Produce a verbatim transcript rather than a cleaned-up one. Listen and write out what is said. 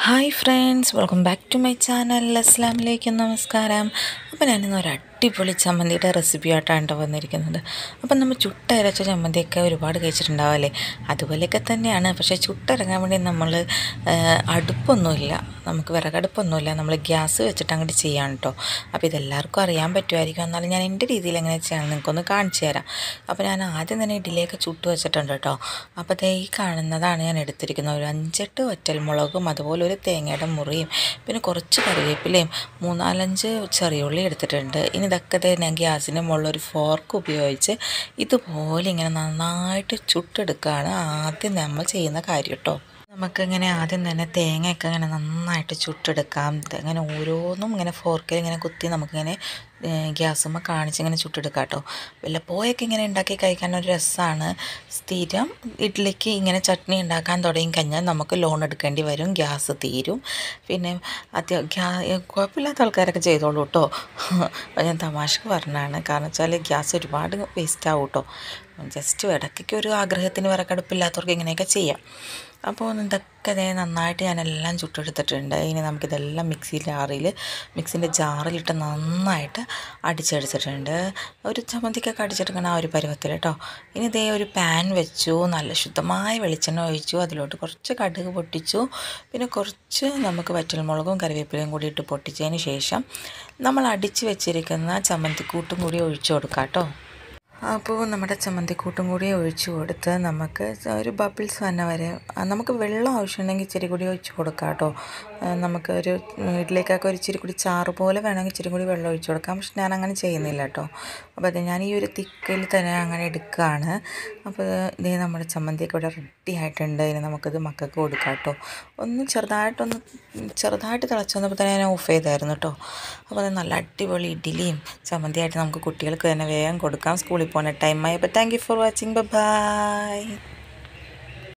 Hi friends, welcome back to my channel. അസ്സലാമു അലൈക്കും, നമസ്കാരം. അപ്പോൾ ഞാനിന്ന് ഒരു അടിപൊളി ചമ്മന്തിയുടെ റെസിപ്പി ആയിട്ടാണ് വന്നിരിക്കുന്നത്. അപ്പം നമ്മൾ ചുട്ടരച്ച ചമ്മന്തിയൊക്കെ ഒരുപാട് കഴിച്ചിട്ടുണ്ടാവല്ലേ, അതുപോലെയൊക്കെ തന്നെയാണ്. പക്ഷേ ചുട്ടിറങ്ങാൻ വേണ്ടി നമ്മൾ അടുപ്പൊന്നുമില്ല, നമുക്ക് വിറകടുപ്പൊന്നുമില്ല, നമ്മൾ ഗ്യാസ് വെച്ചിട്ട് അങ്ങോട്ട് ചെയ്യാൻ കേട്ടോ. അപ്പോൾ ഇതെല്ലാവർക്കും അറിയാൻ പറ്റുമായിരിക്കും, എന്നാലും ഞാൻ എൻ്റെ രീതിയിൽ എങ്ങനെ ചെയ്യണം നിങ്ങൾക്കൊന്ന് കാണിച്ചു തരാം. അപ്പോൾ ഞാൻ ആദ്യം തന്നെ ഇഡ്ഡലിയൊക്കെ ചുട്ട് വെച്ചിട്ടുണ്ട് കേട്ടോ. അപ്പോൾ ദേ ഈ കാണുന്നതാണ് ഞാൻ എടുത്തിരിക്കുന്നത്. ഒരു അഞ്ചെട്ട് വറ്റൽമുളകും അതുപോലെ ഒരു തേങ്ങയുടെ മുറിയും പിന്നെ കുറച്ച് കറിവേപ്പിലയും മൂന്നാലഞ്ച് ചെറിയുള്ളി എടുത്തിട്ടുണ്ട്. ഇനി ഇതൊക്കെ ഞാൻ ഗ്യാസിൻ്റെ മുകളിൽ ഒരു ഫോർക്ക് ഉപയോഗിച്ച് ഇതുപോലെ ഇങ്ങനെ നന്നായിട്ട് ചുട്ടെടുക്കുകയാണ് ആദ്യം നമ്മൾ ചെയ്യുന്ന കാര്യം കേട്ടോ. നമുക്കിങ്ങനെ ആദ്യം തന്നെ തേങ്ങയൊക്കെ ഇങ്ങനെ നന്നായിട്ട് ചുട്ടെടുക്കാം. ഇങ്ങനെ ഓരോന്നും ഇങ്ങനെ ഫോർക്കിൽ ഇങ്ങനെ കുത്തി നമുക്കിങ്ങനെ ഗ്യാസുമ്മ കാണിച്ചിങ്ങനെ ചുട്ടെടുക്കാം കേട്ടോ. വല്ലപ്പോഴൊക്കെ ഇങ്ങനെ ഉണ്ടാക്കി കഴിക്കാൻ ഒരു രസമാണ്. സ്ഥിരം ഇഡ്ഡലിക്ക് ഇങ്ങനെ ചട്നി ഉണ്ടാക്കാൻ തുടങ്ങി കഴിഞ്ഞാൽ നമുക്ക് ലോൺ എടുക്കേണ്ടി വരും, ഗ്യാസ് തീരും. പിന്നെ അത്യ ഗ്യാ കുഴപ്പമില്ലാത്ത ആൾക്കാരൊക്കെ ചെയ്തോളൂ കേട്ടോ. അപ്പോൾ ഞാൻ തമാശക്ക് പറഞ്ഞതാണ്, കാരണം വെച്ചാൽ ഗ്യാസ് ഒരുപാട് വേസ്റ്റ് ആവും കേട്ടോ. ജസ്റ്റ് ഇടയ്ക്കൊക്കെ ഒരു ആഗ്രഹത്തിന് വിറകടുപ്പില്ലാത്തവർക്ക് ഇങ്ങനെയൊക്കെ ചെയ്യാം. അപ്പോൾ ഇതൊക്കെ അതേ നന്നായിട്ട് ഞാനെല്ലാം ചുട്ടെടുത്തിട്ടുണ്ട്. ഇനി നമുക്കിതെല്ലാം മിക്സിയിൽ ജാറിൽ മിക്സിൻ്റെ ജാറിലിട്ട് നന്നായിട്ട് അടിച്ചെടുത്തിട്ടുണ്ട്. ഒരു ചമ്മന്തിക്കൊക്കെ അടിച്ചെടുക്കണം ആ ഒരു പരുവത്തിൽ കേട്ടോ. ഇനി ഇതേ ഒരു പാൻ വെച്ചു, നല്ല ശുദ്ധമായ വെളിച്ചെണ്ണ ഒഴിച്ചു, അതിലോട്ട് കുറച്ച് കടുക് പൊട്ടിച്ചു, പിന്നെ കുറച്ച് നമുക്ക് വറ്റൽമുളകും കറിവേപ്പിലയും കൂടി ഇട്ട് പൊട്ടിച്ചതിന് ശേഷം നമ്മൾ അടിച്ച് വെച്ചിരിക്കുന്ന ചമ്മന്തിക്കൂട്ടും കൂടി ഒഴിച്ചു കൊടുക്കാം കേട്ടോ. അപ്പോൾ നമ്മുടെ ചമ്മന്തിക്കൂട്ടും കൂടി ഒഴിച്ചു കൊടുത്ത് നമുക്ക് ഒരു ബബിൾസ് വന്ന വരെ നമുക്ക് വെള്ളം ആവശ്യമുണ്ടെങ്കിൽ ഇച്ചിരി കൂടി ഒഴിച്ച് കൊടുക്കാം കേട്ടോ. നമുക്കൊരു ഇഡ്ഡലിക്കൊക്കെ ഒരു ഇച്ചിരി കൂടി ചാറ് പോലെ വേണമെങ്കിൽ ഇച്ചിരി കൂടി വെള്ളം ഒഴിച്ച് കൊടുക്കാം. പക്ഷെ ഞാൻ അങ്ങനെ ചെയ്യുന്നില്ല കേട്ടോ. അപ്പോൾ അത് ഞാൻ ഈ ഒരു തിക്കയിൽ തന്നെ അങ്ങനെ എടുക്കുകയാണ്. അപ്പോൾ ഇതേ നമ്മുടെ ചമ്മന്തിയൊക്കെ ഇവിടെ റെഡി ആയിട്ടുണ്ട്. ഇനി നമുക്കിത് മക്കൾക്ക് കൊടുക്കാം കേട്ടോ. ഒന്ന് ചെറുതായിട്ടൊന്ന് ചെറുതായിട്ട് തിളച്ച് വന്നപ്പോൾ തന്നെ ഞാൻ ഓഫ് ചെയ്തായിരുന്നു കേട്ടോ. അപ്പോൾ അത് നല്ല അടിപൊളി ഇഡ്ഡലിയും ചമ്മന്തിയായിട്ട് നമുക്ക് കുട്ടികൾക്ക് തന്നെ വേഗം കൊടുക്കാം, സ്കൂളിൽ പോകുന്ന ടൈമായി. അപ്പോൾ thank you for watching, by.